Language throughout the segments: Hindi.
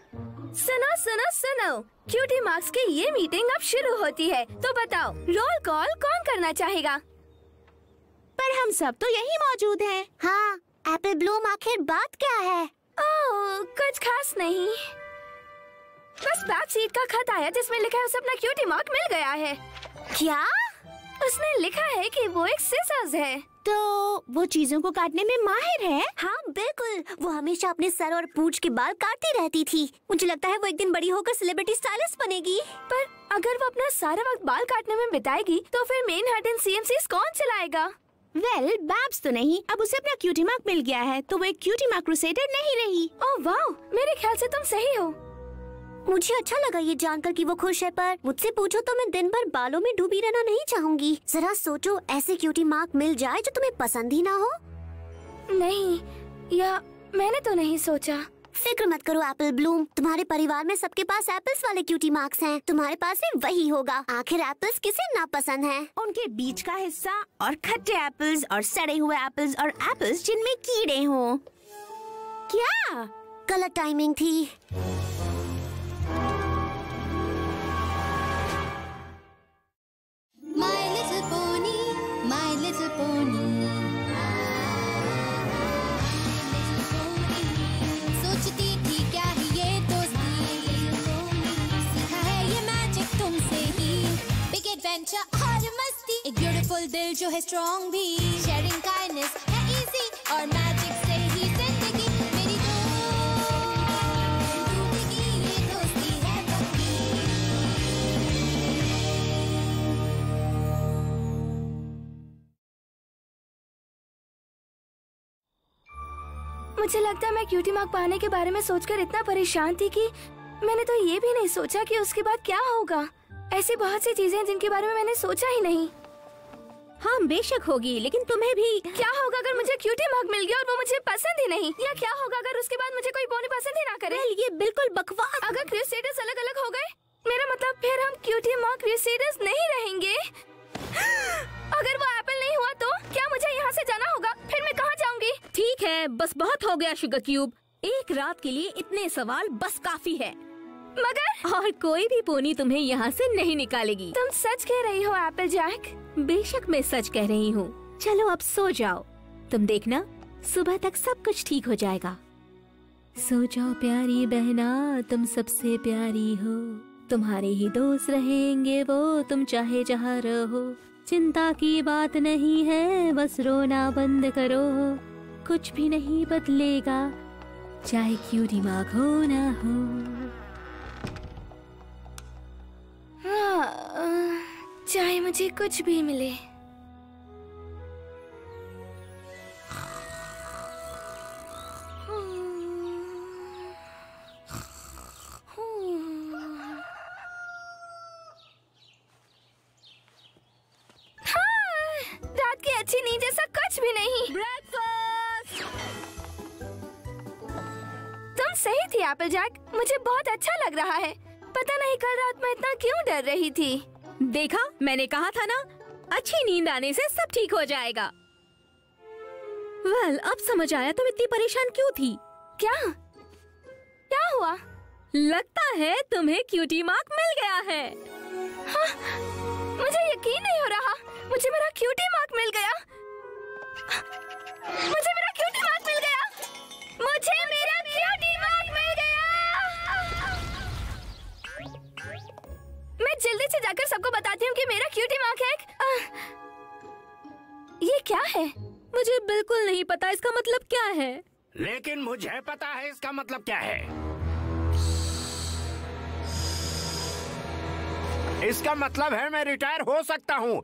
सुनो सुनो सुनो, क्यूटी मार्क्स की ये मीटिंग अब शुरू होती है, तो बताओ रोल कॉल कौन करना चाहेगा? पर हम सब तो यही मौजूद हैं। हाँ, एप्पल ब्लूम आखिर बात क्या है? ओह, कुछ खास नहीं, बस बैक सीट का खत आया जिसमें लिखा है उसे अपना क्यूटी मार्क मिल गया है। क्या? उसने लिखा है कि वो एक सिजर्स है। तो वो चीजों को काटने में माहिर है। हाँ बिल्कुल, वो हमेशा अपने सर और पूंछ के बाल काटती रहती थी। मुझे लगता है वो एक दिन बड़ी होकर सेलिब्रिटी स्टाइलिस्ट बनेगी। पर अगर वो अपना सारा वक्त बाल काटने में बिताएगी तो फिर मेन हट एंड सीएमसीज कौन चलाएगा? वेल, बैब्स तो नहीं, अब उसे अपना क्यूटी मार्क मिल गया है, तो वो एक क्यूटी मार्क क्रूसेडर नहीं रही। ओह वाह, मेरे ख्याल से तुम सही हो। मुझे अच्छा लगा ये जानकर कि वो खुश है, पर मुझसे पूछो तो मैं दिन भर बालों में डूबी रहना नहीं चाहूंगी। जरा सोचो, ऐसे क्यूटी मार्क मिल जाए जो तुम्हें पसंद ही ना हो। नहीं, या मैंने तो नहीं सोचा। फिक्र मत करो एप्पल ब्लूम, तुम्हारे परिवार में सबके पास एप्पल्स वाले क्यूटी मार्क्स हैं। तुम्हारे पास भी वही होगा। आखिर एप्पल्स किसे नापसंद हैं? उनके बीच का हिस्सा और खट्टे एप्पल्स और सड़े हुए एप्पल्स और एप्पल्स जिनमें कीड़े हों। क्या गलत टाइमिंग थी। My little pony, सोचती थी क्या ही ये दोस्ती, सीखा है ये मैजिक तुमसे ही। बिग एडवेंचर और मस्ती, एक ब्यूटीफुल दिल जो है स्ट्रॉन्ग भी। शेयरिंग काइंडनेस है इजी और मैजिक से ही जिंदगी मेरी टूटेगी ये दोस्ती है पक्की। मुझे लगता है मैं क्यूटी मार्क पाने के बारे में सोचकर इतना परेशान थी कि मैंने तो ये भी नहीं सोचा कि उसके बाद क्या होगा। ऐसी बहुत सी चीजें जिनके बारे में मैंने सोचा ही नहीं। हाँ बेशक होगी, लेकिन तुम्हें भी क्या होगा अगर मुझे क्यूटी मार्क मिल गया और वो मुझे पसंद ही नहीं? या क्या होगा अगर उसके बाद मुझे कोई पोनी पसंद ही ना करे? ये बिल्कुल बकवास। अगर क्रूसेडर्स अलग अलग हो गए, मेरा मतलब फिर हम क्यूटी मार्क क्रूसेडर्स नहीं रहेंगे। अगर वो एप्पल नहीं हुआ तो क्या मुझे यहाँ से जाना होगा? फिर मैं कहाँ जाऊँगी? ठीक है, बस बहुत हो गया शुगर क्यूब। एक रात के लिए इतने सवाल बस काफी है। मगर और कोई भी पोनी तुम्हें यहाँ से नहीं निकालेगी। तुम सच कह रही हो एप्पल जैक? बेशक मैं सच कह रही हूँ। चलो अब सो जाओ, तुम देखना सुबह तक सब कुछ ठीक हो जाएगा। सो जाओ प्यारी बहना, तुम सबसे प्यारी हो। तुम्हारे ही दोस्त रहेंगे वो, तुम चाहे जहाँ रहो। चिंता की बात नहीं है, बस रोना बंद करो। कुछ भी नहीं बदलेगा, चाहे क्यूटी मार्क हो ना हो। चाहे मुझे कुछ भी मिले। रात की अच्छी नींद जैसा कुछ भी नहीं। ब्रेकफास्ट! तुम सही थी एप्पल जैक, मुझे बहुत अच्छा लग रहा है। पता नहीं कल रात में इतना क्यों डर रही थी। देखा, मैंने कहा था ना, अच्छी नींद आने से सब ठीक हो जाएगा। वेल, अब समझ आया तुम इतनी परेशान क्यों थी। क्या क्या हुआ? लगता है तुम्हें क्यूटी मार्क मिल गया है। हाँ, मुझे यकीन नहीं हो रहा। मुझे मेरा क्यूटी मार्क मिल गया। मुझे मेरा क्यूटी मार्क मिल गया। मुझे मेरा क्यूटी मार्क मिल गया। मैं जल्दी से जाकर सबको बताती हूँ कि मेरा क्यूटी मार्क है। ये क्या है? मुझे बिल्कुल नहीं पता इसका मतलब क्या है। लेकिन मुझे पता है इसका मतलब क्या है। इसका मतलब है मैं रिटायर हो सकता हूँ।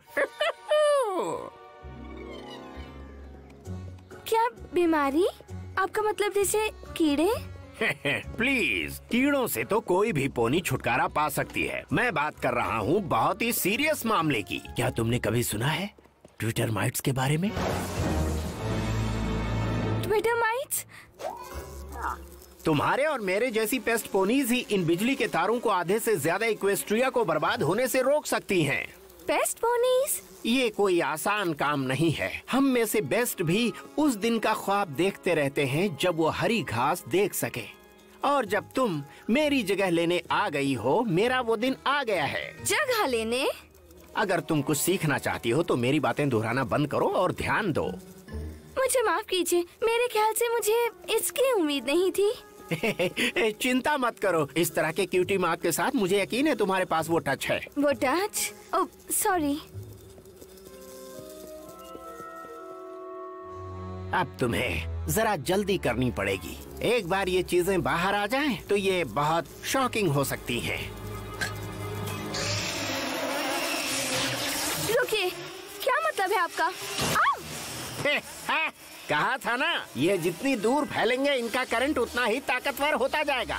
क्या बीमारी? आपका मतलब जैसे कीड़े? प्लीज, कीड़ों से तो कोई भी पोनी छुटकारा पा सकती है। मैं बात कर रहा हूँ बहुत ही सीरियस मामले की। क्या तुमने कभी सुना है ट्विटर माइट्स के बारे में? Twitter mites? तुम्हारे और मेरे जैसी पेस्ट पोनीज ही इन बिजली के तारों को आधे से ज्यादा इक्वेस्ट्रिया को बर्बाद होने से रोक सकती हैं। Pest ponies? ये कोई आसान काम नहीं है। हम में से बेस्ट भी उस दिन का ख्वाब देखते रहते हैं जब वो हरी घास देख सके। और जब तुम मेरी जगह लेने आ गई हो, मेरा वो दिन आ गया है। जगह लेने? अगर तुम कुछ सीखना चाहती हो तो मेरी बातें दोहराना बंद करो और ध्यान दो। मुझे माफ कीजिए, मेरे ख्याल से मुझे इसकी उम्मीद नहीं थी। चिंता मत करो, इस तरह के क्यूटी मार्क के साथ मुझे यकीन है तुम्हारे पास वो टच है। वो टच? Oh sorry. अब तुम्हें जरा जल्दी करनी पड़ेगी। एक बार ये चीजें बाहर आ जाएं, तो ये बहुत शॉकिंग हो सकती हैं। रुकिए, क्या मतलब है आपका? कहा था ना, ये जितनी दूर फैलेंगे इनका करंट उतना ही ताकतवर होता जाएगा।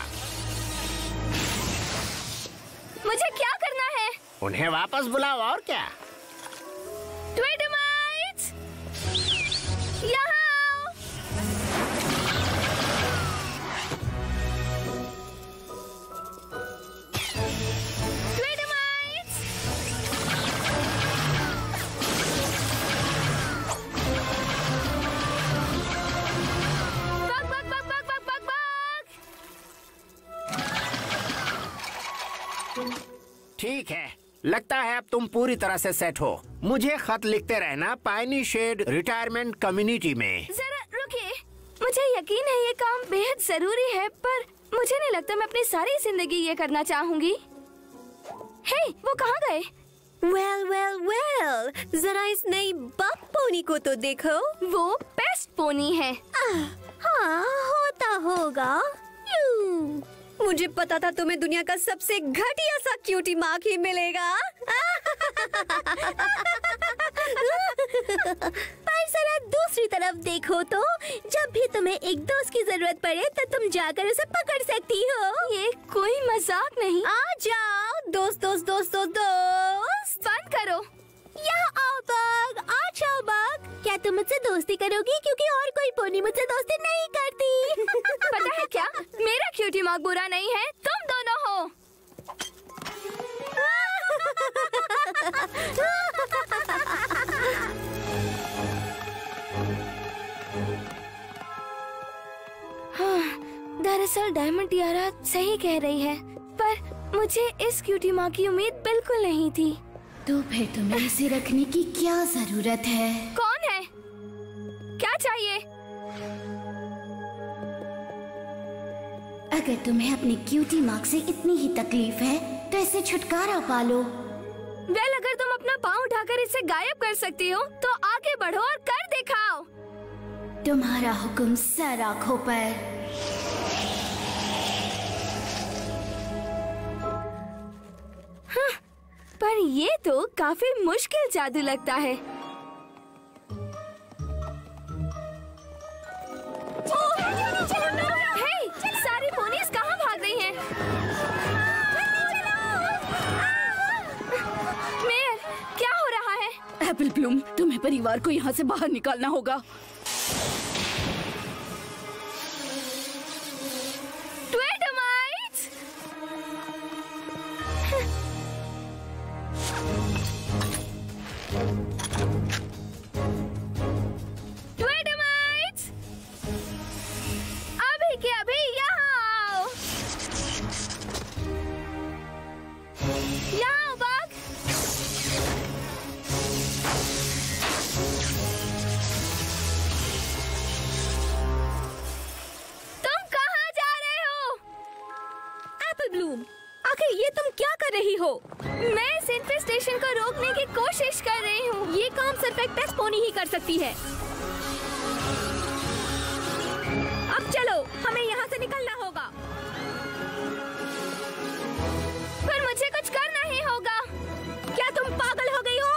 मुझे क्या करना है? उन्हें वापस बुलाओ और क्या। ट्विडमाइट्स, यहाँ आओ। ट्विडमाइट्स, bug bug bug bug bug bug bug. ठीक है, लगता है अब तुम पूरी तरह से सेट हो। मुझे खत लिखते रहना पाइनी शेड रिटायरमेंट कम्युनिटी में। जरा रुकिए, मुझे यकीन है ये काम बेहद जरूरी है, पर मुझे नहीं लगता मैं अपनी सारी जिंदगी ये करना चाहूंगी। हे, वो कहाँ गए? वेल वेल वेल, जरा इस नई बग पोनी को तो देखो। वो पेस्ट पोनी है। हाँ, होता होगा। मुझे पता था तुम्हें दुनिया का सबसे घटिया सा क्यूटी मार्क ही मिलेगा। पर जरा दूसरी तरफ देखो तो, जब भी तुम्हें एक दोस्त की जरूरत पड़े तो तुम जाकर उसे पकड़ सकती हो। ये कोई मजाक नहीं। आ जाओ दोस्त दोस्त दोस्त दोस्त दोस्त। बंद करो। यहाँ आओ बग, आ जाओ बग। क्या तुम मुझसे दोस्ती करोगी? क्योंकि और कोई पोनी मुझसे दोस्ती नहीं करती। पता है क्या, मेरा क्यूटी मार्क बुरा नहीं है, तुम दोनों हो। दरअसल डायमंड टियारा सही कह रही है, पर मुझे इस क्यूटी मार्क की उम्मीद बिल्कुल नहीं थी। तो फिर तुम्हें इसे रखने की क्या जरूरत है? कौन है? क्या चाहिए? अगर तुम्हें अपने क्यूटी मार्क से इतनी ही तकलीफ है तो इसे छुटकारा पालो। वेल, अगर तुम अपना पाँव उठाकर इसे गायब कर सकती हो तो आगे बढ़ो और कर दिखाओ। तुम्हारा हुक्म सर आंखों पर। हाँ, पर ये तो काफी मुश्किल जादू लगता है। हे, सारी पोनीज कहाँ भाग रही हैं? मेयर, क्या हो रहा है? एप्पल ब्लूम, तुम्हें परिवार को यहाँ से बाहर निकालना होगा। ट्विडमाइट्स! ट्विडमाइट्स! अभी के अभी यहाँ आओ। यहाँ आओ बग। तुम कहाँ जा रहे हो? एप्पल ब्लूम, आखिर ये तुम क्या कर रही हो? मैं इस इन्फेस्टेशन को रोकने की कोशिश कर रही हूँ। ये काम सिर्फ एक पेस्ट पोनी ही कर सकती है। अब चलो, हमें यहाँ से निकलना होगा। पर मुझे कुछ करना ही होगा। क्या तुम पागल हो गई हो?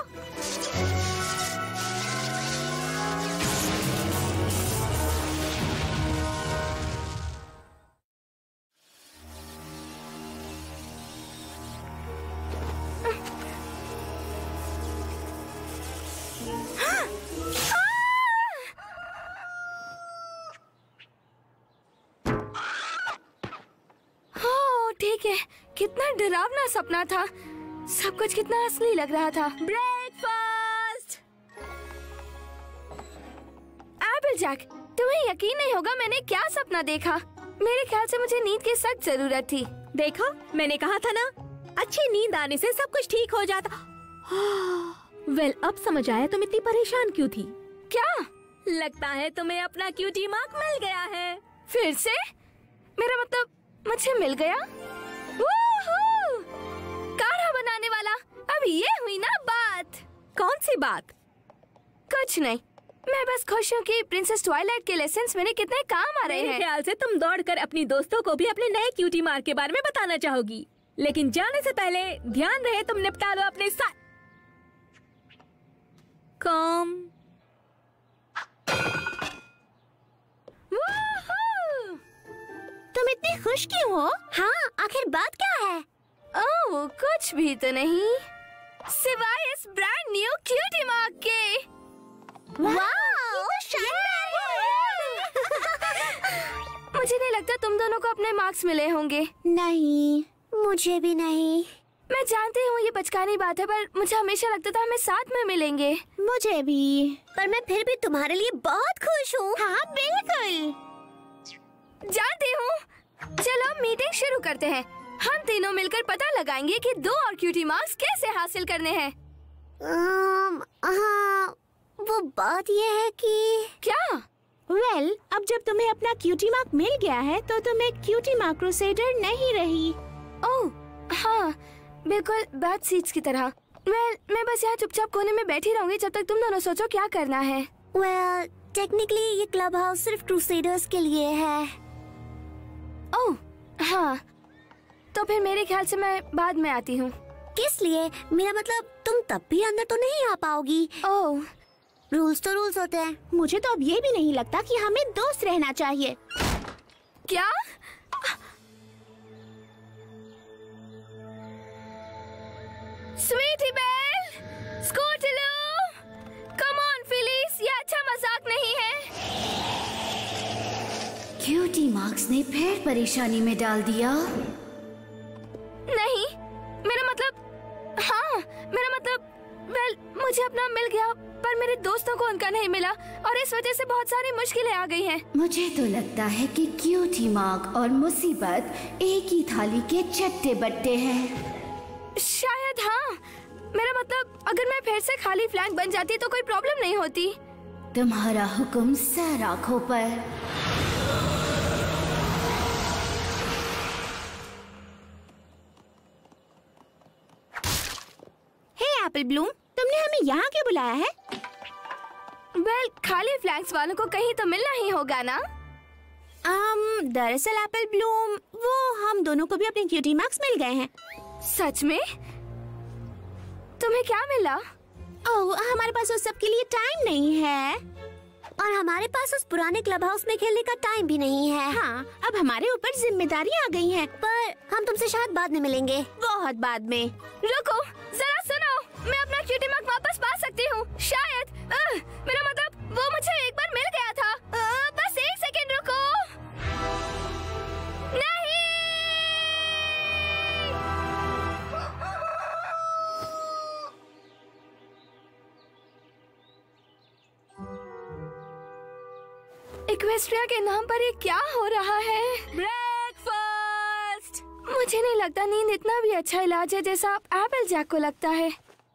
ठीक है, कितना डरावना सपना था। सब कुछ कितना असली लग रहा था। ब्रेकफास्ट! एप्पल जैक, तुम्हें यकीन नहीं होगा मैंने क्या सपना देखा। मेरे ख्याल से मुझे नींद की सख्त जरूरत थी। देखा, मैंने कहा था ना, अच्छी नींद आने से सब कुछ ठीक हो जाता। वेल, अब समझ आया तुम इतनी परेशान क्यों थी। क्या? लगता है तुम्हें अपना क्यूटी मार्क मिल गया है। फिर से? मेरा मतलब मुझे मिल गया? वूहू! काढ़ा बनाने वाला। अब ये हुई ना बात। कौन सी बात? कुछ नहीं, मैं बस खुश हूँ कि प्रिंसेस ट्वाइलाइट के लेसन्स मेरे कितने काम आ रहे मेरे हैं। ख्याल से तुम दौड़कर अपनी दोस्तों को भी अपने नए क्यूटी मार्क के बारे में बताना चाहोगी, लेकिन जाने से पहले ध्यान रहे तुम निपटा लो अपने साथ काम। तुम इतनी खुश क्यों हो? हाँ, आखिर बात क्या है? ओह, कुछ भी तो नहीं, सिवाय इस ब्रांड न्यू क्यूटी मार्क के। वाह, मुझे नहीं लगता तुम दोनों को अपने मार्क्स मिले होंगे। नहीं, मुझे भी नहीं। मैं जानती हूँ ये बचकानी बात है, पर मुझे हमेशा लगता था हमें साथ में मिलेंगे। मुझे भी, पर मैं फिर भी तुम्हारे लिए बहुत खुश हूँ। हाँ बिल्कुल, जानती हूँ। चलो मीटिंग शुरू करते हैं। हम तीनों मिलकर पता लगाएंगे कि 2 और क्यूटी मार्क्स कैसे हासिल करने हैं। हाँ, वो बात ये है कि क्या? वेल, अब जब तुम्हें अपना क्यूटी मार्क मिल गया है तो तुम एक क्यूटी मार्क क्रूसेडर नहीं रही। ओह हाँ, बिल्कुल बैड सीट्स की तरह। वेल, मैं बस यहाँ चुपचाप कोने में बैठी रहूंगी जब तक तुम दोनों सोचो क्या करना है। वेल, टेक्निकली ये क्लब हाउस सिर्फ क्रूसेडर्स के लिए है। ओह हाँ, तो फिर मेरे ख्याल से मैं बाद में आती हूँ। किस लिए? मेरा मतलब तुम तब भी अंदर तो नहीं आ पाओगी। ओह, रूल्स तो रूल्स होते हैं। मुझे तो अब ये भी नहीं लगता कि हमें दोस्त रहना चाहिए। क्या? Sweetie Belle, Scootaloo, come on fillies, ये अच्छा मजाक नहीं है। क्यूटी मार्क्स ने फिर परेशानी में डाल दिया। नहीं, मेरा मतलब, हाँ मेरा मतलब, वेल, मुझे अपना मिल गया, पर मेरे दोस्तों को उनका नहीं मिला और इस वजह से बहुत सारी मुश्किलें आ गई हैं। मुझे तो लगता है कि क्यूटी मार्क और मुसीबत एक ही थाली के चट्टे बट्टे हैं। शायद हाँ, मेरा मतलब अगर मैं फिर से खाली फ्लैंक बन जाती तो कोई प्रॉब्लम नहीं होती। तुम्हारा हुक्म सर आँखों पर। एप्पल ब्लूम, तुमने हमें यहाँ क्यों बुलाया है? वेल, खाली फ्लैंक्स वालों को कहीं तो मिलना ही होगा ना। दरअसल एप्पल ब्लूम, वो हम दोनों को भी अपने क्यूटी मार्क्स मिल गए हैं। सच में? तुम्हें क्या मिला? ओह, हमारे पास उस सब के लिए टाइम नहीं है और हमारे पास उस पुराने क्लब हाउस में खेलने का टाइम भी नहीं है। हाँ, अब हमारे ऊपर जिम्मेदारियाँ आ गई हैं। पर हम तुमसे शायद बाद में मिलेंगे। बहुत बाद में। रुको, जरा सुनो, मैं अपना क्यूटी मार्क वापस पा सकती हूँ शायद। मेरा मतलब वो मुझे एक बार मिल गया था। बस 1 सेकंड रुको। नहीं, इक्वेस्ट्रिया के नाम पर ये क्या हो रहा है? ब्रेकफास्ट। मुझे नहीं लगता नींद इतना भी अच्छा इलाज है जैसा एप्पल जैक को लगता है।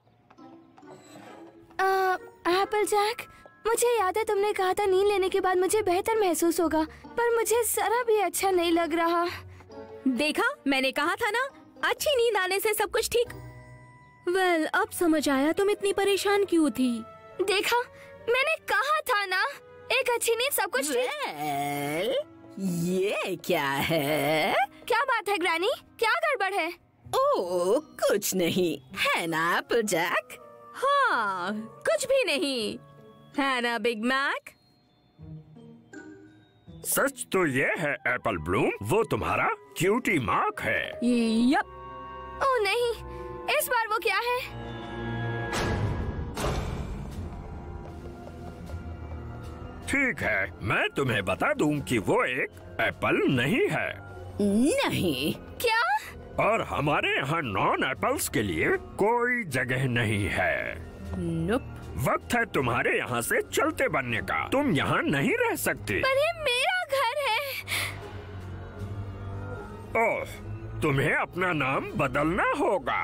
एप्पल जैक, मुझे याद है तुमने कहा था नींद लेने के बाद मुझे बेहतर महसूस होगा, पर मुझे जरा भी अच्छा नहीं लग रहा। देखा, मैंने कहा था ना, अच्छी नींद आने से सब कुछ ठीक। वेल, अब समझ आया तुम इतनी परेशान क्यों थी। देखा, मैंने कहा था ना, एक अच्छी नींद सब कुछ ठीक। ये क्या है? क्या बात है ग्रैनी, क्या गड़बड़ है? ओह, कुछ नहीं है ना एप्पल जैक? हाँ, कुछ भी नहीं है ना बिग मैक। सच तो ये है एप्पल ब्लूम, वो तुम्हारा क्यूटी मार्क है। यप। ओह नहीं, इस बार वो क्या है? ठीक है, मैं तुम्हें बता दूं कि वो एक एप्पल नहीं है। नहीं। क्या? और हमारे यहाँ नॉन एप्पल्स के लिए कोई जगह नहीं है। नोप। वक्त है तुम्हारे यहाँ से चलते बनने का। तुम यहाँ नहीं रह सकती। पर ये मेरा घर है। ओह, तुम्हें अपना नाम बदलना होगा।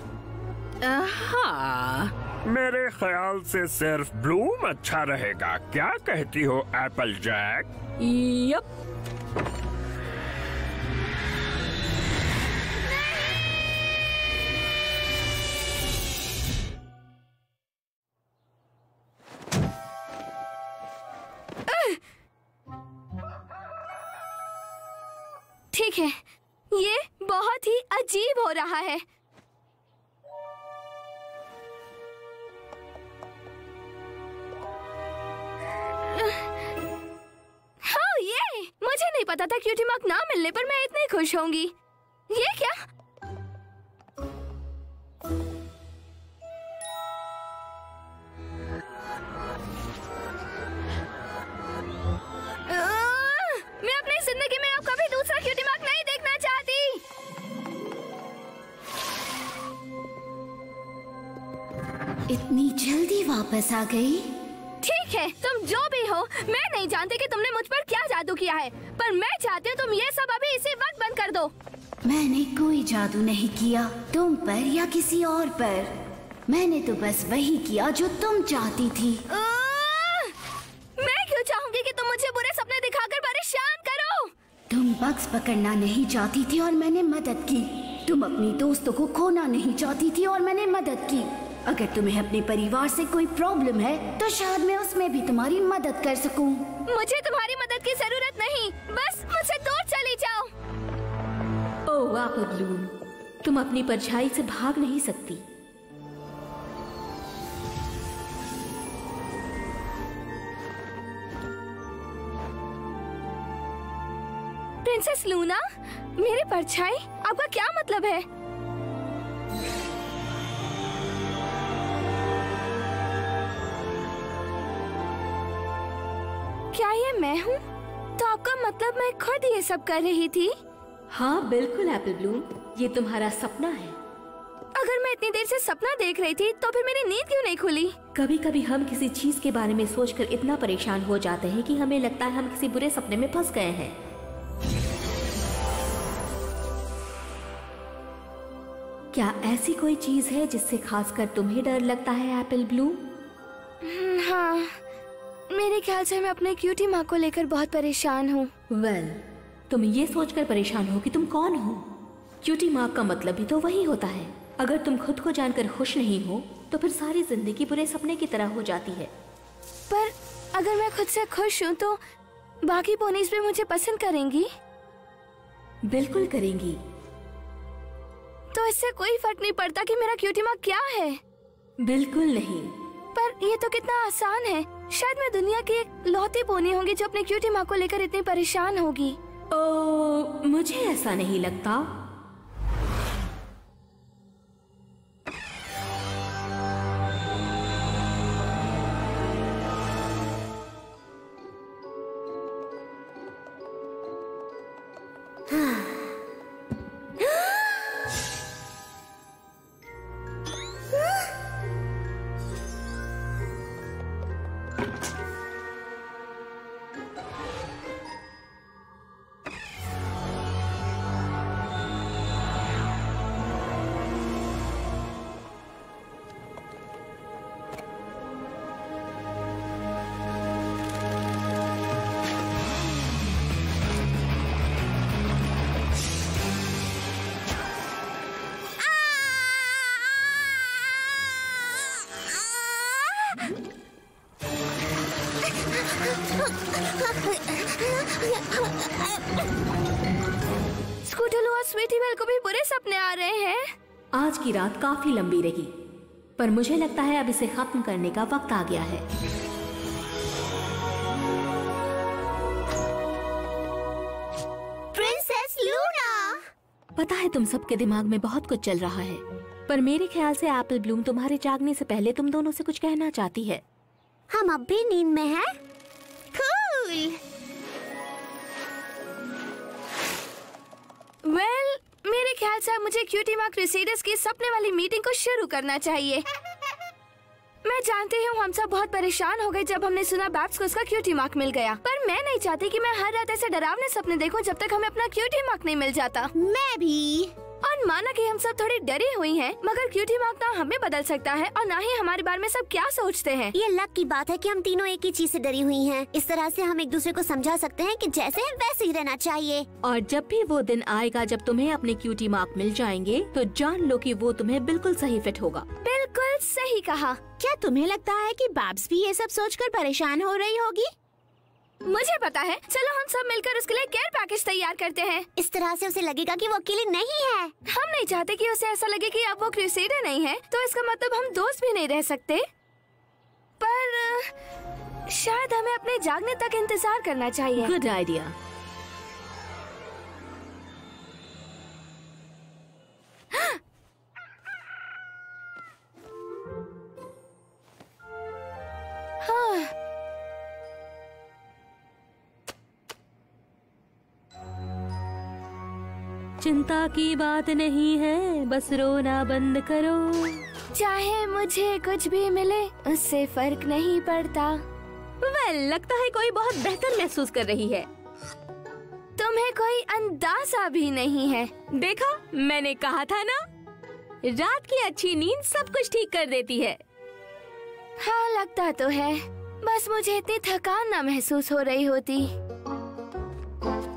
हाँ, मेरे ख्याल से सिर्फ ब्लूम अच्छा रहेगा। क्या कहती हो एप्पल जैक? यप। ठीक है, ये बहुत ही अजीब हो रहा है। हाँ, ये मुझे नहीं पता था क्यूटी मार्क ना मिलने पर मैं इतनी खुश होंगी। ये क्या? मैं अपनी जिंदगी में अब कभी दूसरा क्यूटी मार्क नहीं देखना चाहती। इतनी जल्दी वापस आ गई? ठीक है, तुम जो भी हो, मैं नहीं जानती कि तुमने मुझ पर क्या जादू किया है, पर मैं चाहती हूँ तुम ये सब अभी इसी वक्त बंद कर दो। मैंने कोई जादू नहीं किया तुम पर या किसी और पर। मैंने तो बस वही किया जो तुम चाहती थी। मैं क्यों चाहूंगी कि तुम मुझे बुरे सपने दिखाकर परेशान करो? तुम बग्स पकड़ना नहीं चाहती थी और मैंने मदद की। तुम अपनी दोस्तों को खोना नहीं चाहती थी और मैंने मदद की। अगर तुम्हें अपने परिवार से कोई प्रॉब्लम है तो शायद मैं उसमें भी तुम्हारी मदद कर सकूं। मुझे तुम्हारी मदद की जरूरत नहीं, बस मुझसे दूर चली जाओ। ओह एप्पल ब्लूम, तुम अपनी परछाई से भाग नहीं सकती। प्रिंसेस लूना, मेरी परछाई, आपका क्या मतलब है? क्या ये मैं हूँ? तो आपका मतलब मैं खुद ये सब कर रही थी? हाँ बिल्कुल एप्पल ब्लूम, ये तुम्हारा सपना है। अगर मैं इतनी देर से सपना देख रही थी तो फिर मेरी नींद क्यों नहीं खुली? कभी कभी हम किसी चीज के बारे में सोचकर इतना परेशान हो जाते हैं कि हमें लगता है हम किसी बुरे सपने में फंस गए हैं। क्या ऐसी कोई चीज है जिससे खासकर तुम्हें डर लगता है एप्पल ब्लूम? हाँ, मेरे ख्याल से मैं अपने क्यूटी माँ को लेकर बहुत परेशान हूँ। वेल, तुम ये सोचकर परेशान हो कि तुम कौन हो। क्यूटी मार्क का मतलब भी तो वही होता है। अगर तुम खुद को जानकर खुश नहीं हो तो फिर सारी जिंदगी बुरे सपने की तरह हो जाती है। पर अगर मैं खुद से खुश हूँ तो बाकी पोनीज भी मुझे पसंद करेंगी? बिल्कुल करेंगी। तो इससे कोई फर्क नहीं पड़ता कि मेरा क्यूटी मार्क क्या है? बिल्कुल नहीं। पर ये तो कितना आसान है। शायद मैं दुनिया की एक लौती पोनी होंगी जो अपने क्यूटी माँ को लेकर इतनी परेशान होगी। मुझे ऐसा नहीं लगता। स्कूटलू और स्वीटी बेल को भी बुरे सपने आ रहे हैं। आज की रात काफी लंबी रही, पर मुझे लगता है अब इसे खत्म करने का वक्त आ गया है। Princess Luna! पता है तुम सबके दिमाग में बहुत कुछ चल रहा है, पर मेरे ख्याल से एप्पल ब्लूम तुम्हारे जागने से पहले तुम दोनों से कुछ कहना चाहती है। हम अब भी नींद में हैं? कूल! वेल, मेरे ख्याल से मुझे क्यूटी माँ क्रूसेडर्स की सपने वाली मीटिंग को शुरू करना चाहिए। मैं जानती हूँ हम सब बहुत परेशान हो गए जब हमने सुना बैब्स को उसका क्यूटी मार्क मिल गया, पर मैं नहीं चाहती कि मैं हर रात ऐसे डरावने सपने देखूं जब तक हमें अपना क्यूटी मार्क नहीं मिल जाता। मैं भी। और माना कि हम सब थोड़ी डरी हुई हैं, मगर क्यूटी मार्क ना हमें बदल सकता है और ना ही हमारे बारे में सब क्या सोचते हैं। ये लक की बात है कि हम तीनों एक ही चीज से डरी हुई हैं। इस तरह से हम एक दूसरे को समझा सकते हैं कि जैसे है वैसे ही रहना चाहिए। और जब भी वो दिन आएगा जब तुम्हें अपने क्यूटी मार्क मिल जाएंगे तो जान लो कि वो तुम्हें बिल्कुल सही फिट होगा। बिल्कुल सही कहा। क्या तुम्हें लगता है कि बाब्स भी ये सब सोचकर परेशान हो रही होगी? मुझे पता है। चलो हम सब मिलकर उसके लिए केयर पैकेज तैयार करते हैं। इस तरह से उसे लगेगा कि वो अकेले नहीं है। हम नहीं चाहते कि उसे ऐसा लगे कि अब वो क्रूसेडर नहीं है, तो इसका मतलब हम दोस्त भी नहीं रह सकते। पर शायद हमें अपने जागने तक इंतजार करना चाहिए। Good idea. चिंता की बात नहीं है, बस रोना बंद करो। चाहे मुझे कुछ भी मिले उससे फर्क नहीं पड़ता। लगता है कोई बहुत बेहतर महसूस कर रही है। तुम्हें कोई अंदाजा भी नहीं है। देखा, मैंने कहा था ना, रात की अच्छी नींद सब कुछ ठीक कर देती है। हाँ लगता तो है, बस मुझे इतनी थकान ना महसूस हो रही होती।